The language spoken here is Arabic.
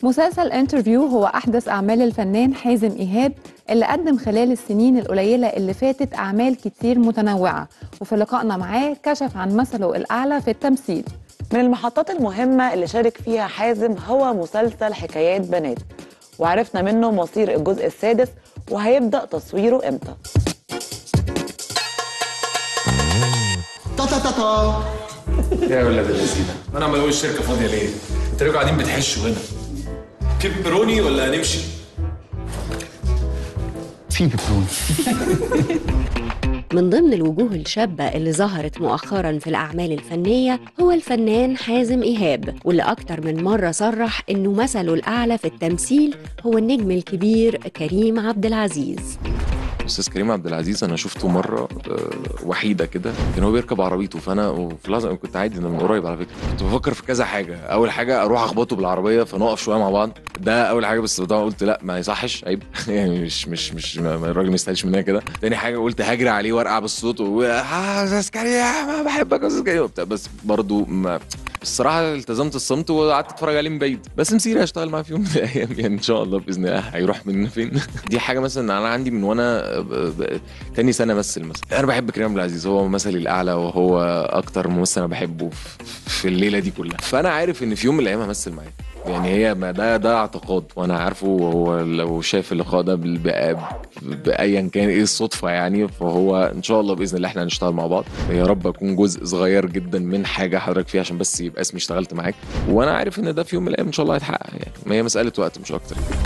مسلسل انترفيو هو أحدث أعمال الفنان حازم إيهاب اللي قدم خلال السنين القليلة اللي فاتت أعمال كتير متنوعة، وفي لقائنا معاه كشف عن مثله الأعلى في التمثيل. من المحطات المهمة اللي شارك فيها حازم هو مسلسل حكايات بنات، وعرفنا منه مصير الجزء السادس وهيبدأ تصويره امتى. يا ولاد اللذينه، انا عمال اقول الشركه فاضيه ليه؟ انتوا ليه قاعدين بتحشوا هنا؟ بيبروني ولا هنمشي؟ في بيبروني. من ضمن الوجوه الشابة اللي ظهرت مؤخراً في الأعمال الفنية هو الفنان حازم إيهاب، واللي أكتر من مرة صرح إنه مثله الأعلى في التمثيل هو النجم الكبير كريم عبد العزيز. استاذ كريم عبد العزيز انا شفته مره وحيده كده، كان هو بيركب عربيته، فانا وفي لحظه كنت عادي، انا من قريب على فكره كنت بفكر في كذا حاجه. اول حاجه اروح اخبطه بالعربيه فنقف شويه مع بعض، ده اول حاجه، بس طبعا قلت لا ما يصحش، عيب يعني مش الراجل ما يستاهلش مننا كده. تاني حاجه قلت هجري عليه وارقع بالصوت استاذ كريم بحبك يا استاذ كريم وبتاع، بس برضه الصراحه التزمت الصمت وقعدت اتفرج عليه من بعيد. بس مسيري هشتغل معاه في يوم من الايام يعني ان شاء الله باذن الله. هيروح مننا فين؟ دي حاجه مثلا انا عندي من وانا تاني سنه مثل مثلا. انا بحب كريم عبد العزيز، هو مثلي الاعلى وهو اكتر ممثل انا بحبه في الليله دي كلها، فانا عارف ان في يوم من الايام همثل معاه يعني. هي ما ده اعتقاد وانا عارفه، وهو لو شاف اللقاء ده بايا كان ايه الصدفه يعني، فهو ان شاء الله باذن الله احنا هنشتغل مع بعض. يا رب اكون جزء صغير جدا من حاجه حضرتك فيها عشان بس يبقى اسمي اشتغلت معاك، وانا عارف ان ده في يوم من الايام ان شاء الله هيتحقق يعني. ما هي مساله وقت مش اكتر.